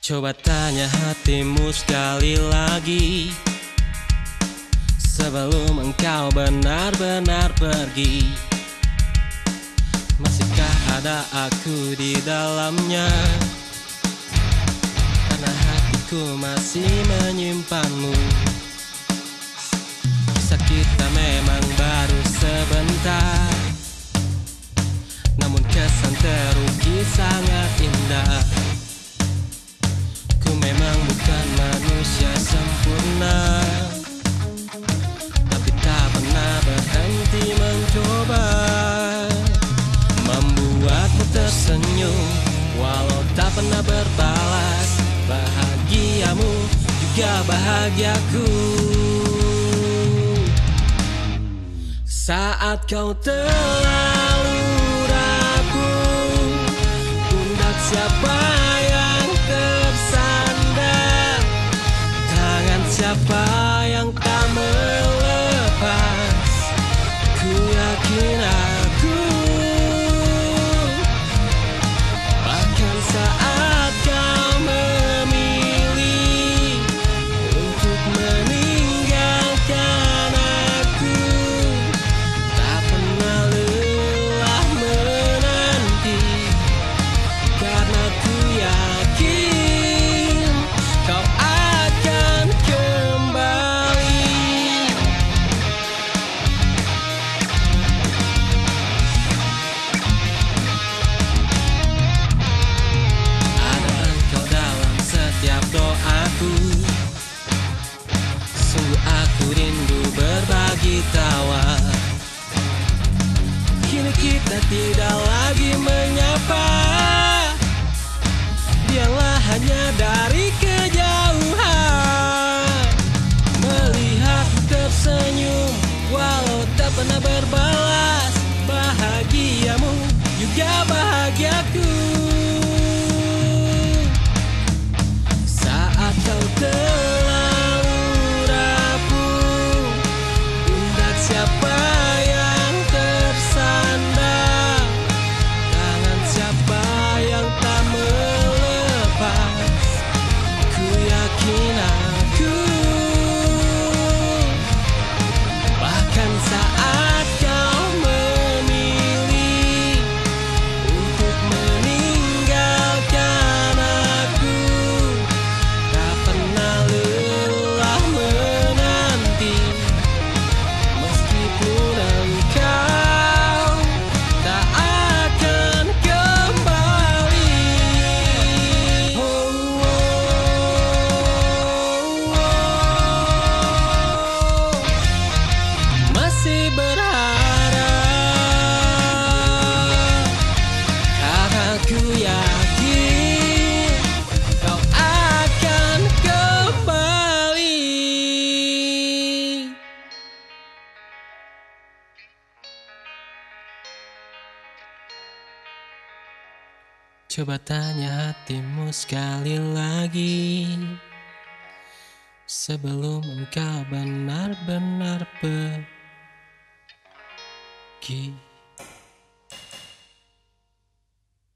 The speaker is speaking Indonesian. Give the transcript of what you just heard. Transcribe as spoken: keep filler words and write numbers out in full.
Coba tanya hatimu sekali lagi sebelum engkau benar-benar pergi. Masihkah ada aku di dalamnya? Karena hatiku masih menyimpanmu. Kisah kita memang baru sebentar, namun kesan terukir sangat indah. Ku memang bukan manusia sempurna, tapi tak pernah berhenti mencoba membuatmu tersenyum, walau tak pernah berbalas. Bahagiamu juga bahagiaku. Saat kau terlalu rapuh, pundak siapa yang tersandar, tangan siapa yang tak melepas. Ku yakin aku, bahkan saat kau memilih untuk meninggalkan aku, tak pernah lelah menanti, karena ku yakin kau akan kembali. Ada engkau dalam setiap doaku, sungguh aku rindu berbagi tawa. Kini kita tidak lagi menyapa, biarlah hanya dari kejauhan. Melihatmu tersenyum walau tak pernah berbalas. Bahagiamu juga bahagiaku. Saat kau terlalu rapuh, pundak siapa yang tersandar, tangan siapa yang tak melepas. Ku yakin aku, bahkan saat kau memilih untuk meninggalkan aku, tak pernah lelah menanti, meskipun engkau tak akan kembali. Oh, oh, oh. Masih berharap, karena ku yakin kau akan kembali. Coba tanya hatimu sekali lagi sebelum engkau benar-benar pergi.